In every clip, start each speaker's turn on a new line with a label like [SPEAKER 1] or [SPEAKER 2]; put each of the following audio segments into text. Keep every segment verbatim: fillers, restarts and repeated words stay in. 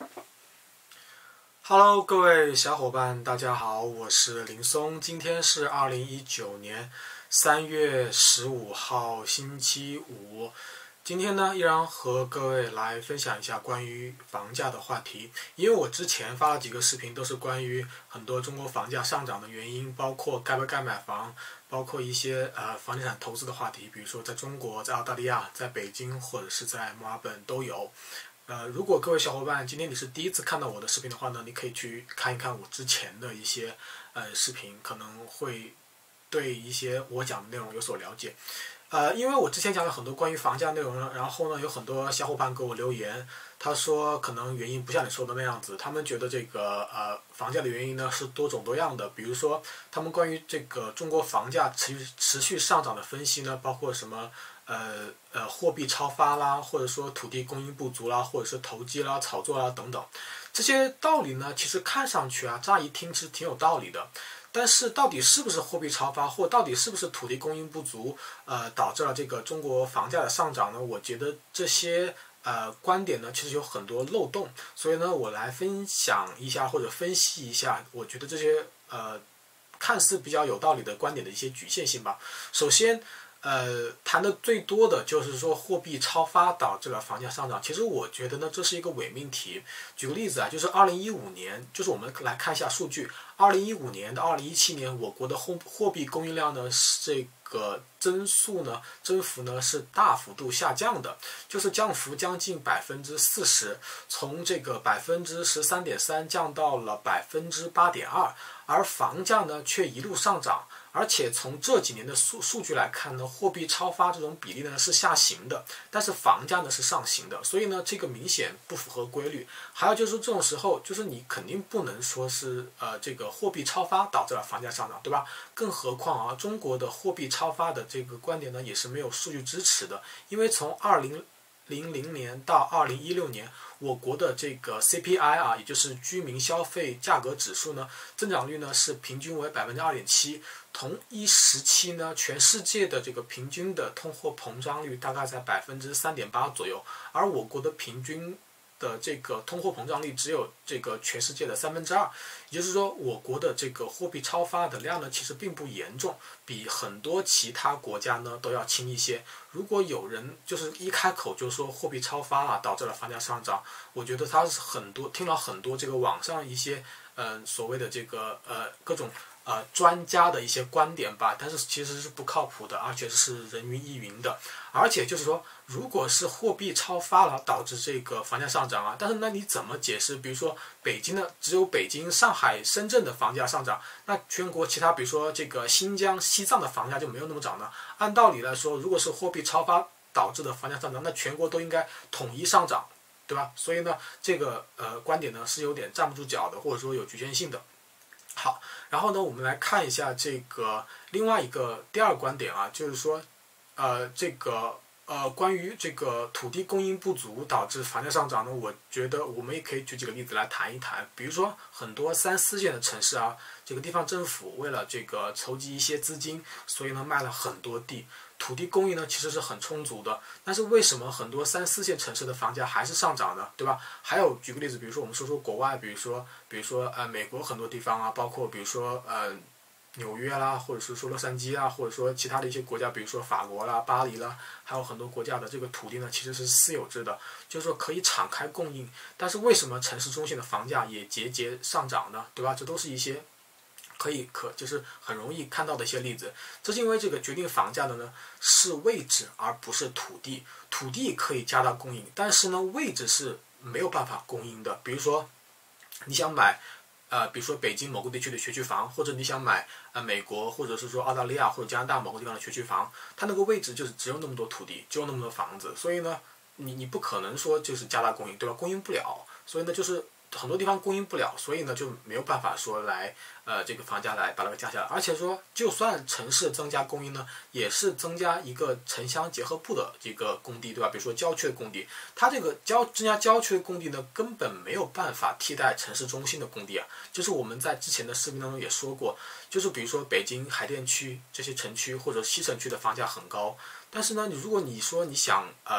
[SPEAKER 1] Hello，各位小伙伴，大家好，我是林松。今天是二零一九年三月十五号，星期五。今天呢，依然和各位来分享一下关于房价的话题。因为我之前发了几个视频，都是关于很多中国房价上涨的原因，包括该不该买房，包括一些呃房地产投资的话题，比如说在中国、在澳大利亚、在北京或者是在墨尔本都有。呃，如果各位小伙伴今天你是第一次看到我的视频的话呢，你可以去看一看我之前的一些呃视频，可能会对一些我讲的内容有所了解。呃，因为我之前讲了很多关于房价内容，然后呢，有很多小伙伴给我留言，他说可能原因不像你说的那样子，他们觉得这个呃房价的原因呢是多种多样的，比如说他们关于这个中国房价持续持续上涨的分析呢，包括什么呃呃货币超发啦，或者说土地供应不足啦，或者是投机啦、炒作啦等等，这些道理呢，其实看上去啊，乍一听是挺有道理的。但是到底是不是货币超发，或到底是不是土地供应不足，呃，导致了这个中国房价的上涨呢？我觉得这些呃观点呢，其实有很多漏洞，所以呢，我来分享一下或者分析一下，我觉得这些呃看似比较有道理的观点的一些局限性吧。首先，呃，谈的最多的就是说货币超发导致了房价上涨。其实我觉得呢，这是一个伪命题。举个例子啊，就是二零一五年，就是我们来看一下数据，二零一五年到二零一七年，我国的货货币供应量呢，这个增速呢，增幅呢是大幅度下降的，就是降幅将近百分之四十，从这个百分之十三点三降到了百分之八点二，而房价呢却一路上涨。而且从这几年的数数据来看呢，货币超发这种比例呢是下行的，但是房价呢是上行的，所以呢这个明显不符合规律。还有就是这种时候，就是你肯定不能说是呃这个货币超发导致了房价上涨，对吧？更何况啊，中国的货币超发的这个观点呢也是没有数据支持的，因为从二零零零年到二零一六年，我国的这个 C P I 啊，也就是居民消费价格指数呢，增长率呢是平均为百分之二点七。同一时期呢，全世界的这个平均的通货膨胀率大概在百分之三点八左右，而我国的平均的这个通货膨胀率只有这个全世界的三分之二，也就是说，我国的这个货币超发的量呢，其实并不严重，比很多其他国家呢都要轻一些。如果有人就是一开口就说货币超发啊导致了房价上涨，我觉得他是很多听了很多这个网上一些呃所谓的这个呃各种。呃，专家的一些观点吧，但是其实是不靠谱的，而且是人云亦云的。而且就是说，如果是货币超发了导致这个房价上涨啊，但是那你怎么解释？比如说北京的只有北京、上海、深圳的房价上涨，那全国其他比如说这个新疆、西藏的房价就没有那么涨呢？按道理来说，如果是货币超发导致的房价上涨，那全国都应该统一上涨，对吧？所以呢，这个呃观点呢是有点站不住脚的，或者说有局限性的。好，然后呢，我们来看一下这个另外一个第二个观点啊，就是说，呃，这个呃，关于这个土地供应不足导致房价上涨呢，我觉得我们也可以举几个例子来谈一谈。比如说，很多三四线的城市啊，这个地方政府为了这个筹集一些资金，所以呢卖了很多地。土地供应呢其实是很充足的，但是为什么很多三四线城市的房价还是上涨呢？对吧？还有举个例子，比如说我们说说国外，比如说比如说呃美国很多地方啊，包括比如说呃纽约啦，或者是说洛杉矶啊，或者说其他的一些国家，比如说法国啦、巴黎啦，还有很多国家的这个土地呢其实是私有制的，就是说可以敞开供应。但是为什么城市中心的房价也节节上涨呢？对吧？这都是一些可以可就是很容易看到的一些例子。这是因为这个决定房价的呢是位置而不是土地，土地可以加大供应，但是呢位置是没有办法供应的。比如说你想买呃，比如说北京某个地区的学区房，或者你想买呃美国或者是说澳大利亚或者加拿大某个地方的学区房，它那个位置就是只有那么多土地，只有那么多房子，所以呢你你不可能说就是加大供应，对吧？供应不了，所以呢就是很多地方供应不了，所以呢就没有办法说来呃这个房价来把它给降下来。而且说就算城市增加供应呢，也是增加一个城乡结合部的这个工地，对吧？比如说郊区的工地，它这个郊增加郊区的工地呢，根本没有办法替代城市中心的工地啊。就是我们在之前的视频当中也说过，就是比如说北京海淀区这些城区或者西城区的房价很高，但是呢，你如果你说你想呃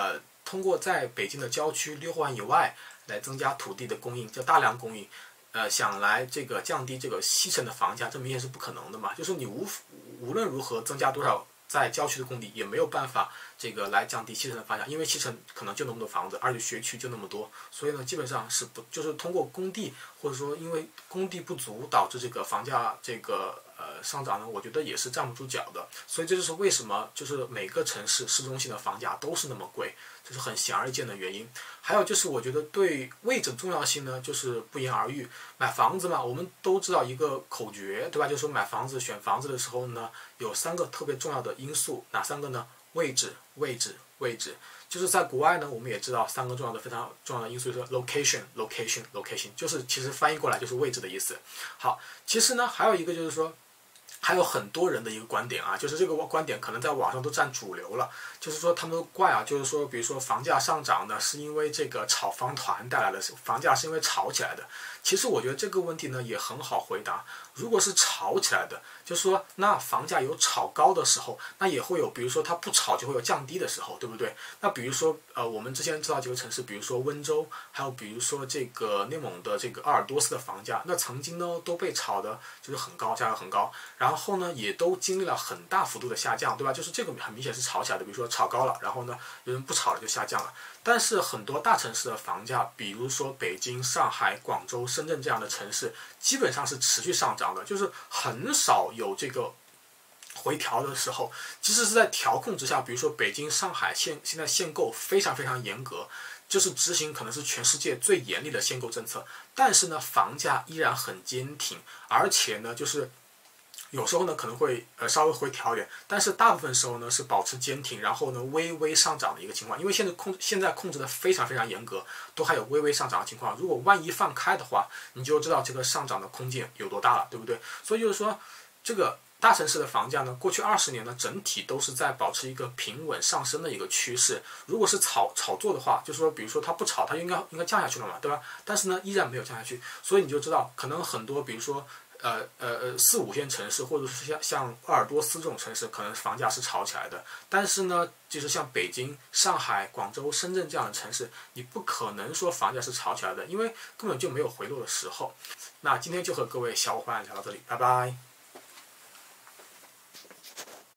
[SPEAKER 1] 通过在北京的郊区六环以外来增加土地的供应，叫大量供应。呃，想来这个降低这个西城的房价，这明显是不可能的嘛。就是你无无论如何增加多少在郊区的供地，也没有办法这个来降低西城的房价，因为西城可能就那么多房子，而且学区就那么多，所以呢，基本上是不就是通过工地或者说因为工地不足导致这个房价这个呃上涨呢，我觉得也是站不住脚的。所以这就是为什么就是每个城市市中心的房价都是那么贵，这是很显而易见的原因。还有就是我觉得对位置的重要性呢，就是不言而喻。买房子嘛，我们都知道一个口诀，对吧？就是说买房子选房子的时候呢，有三个特别重要的因素，哪三个呢？位置，位置，位置。就是在国外呢，我们也知道三个重要的非常重要的因素，就是 location location location， 就是其实翻译过来就是位置的意思。好，其实呢还有一个就是说，还有很多人的一个观点啊，就是这个观点可能在网上都占主流了，就是说他们都怪啊，就是说比如说房价上涨呢是因为这个炒房团带来的，房价是因为炒起来的。其实我觉得这个问题呢也很好回答，如果是炒起来的，就是说那房价有炒高的时候，那也会有比如说它不炒就会有降低的时候，对不对？那比如说呃我们之前知道几个城市，比如说温州，还有比如说这个内蒙的这个鄂尔多斯的房价，那曾经呢都被炒的就是很高，价格很高，然后呢也都经历了很大幅度的下降，对吧？就是这个很明显是炒起来的，比如说炒高了，然后呢有人不炒了就下降了。但是很多大城市的房价，比如说北京、上海、广州、深圳这样的城市，基本上是持续上涨的，就是很少有这个回调的时候。即使是在调控之下，比如说北京、上海现现在限购非常非常严格，就是执行可能是全世界最严厉的限购政策，但是呢，房价依然很坚挺，而且呢，就是有时候呢可能会呃稍微回调一点，但是大部分时候呢是保持坚挺，然后呢微微上涨的一个情况。因为现在控现在控制的非常非常严格，都还有微微上涨的情况。如果万一放开的话，你就知道这个上涨的空间有多大了，对不对？所以就是说，这个大城市的房价呢，过去二十年呢整体都是在保持一个平稳上升的一个趋势。如果是炒炒作的话，就是说比如说它不炒，它应该应该降下去了嘛，对吧？但是呢依然没有降下去，所以你就知道可能很多比如说。呃呃呃，四五线城市，或者是像像鄂尔多斯这种城市，可能房价是炒起来的。但是呢，就是像北京、上海、广州、深圳这样的城市，你不可能说房价是炒起来的，因为根本就没有回落的时候。那今天就和各位小伙伴聊到这里，拜拜。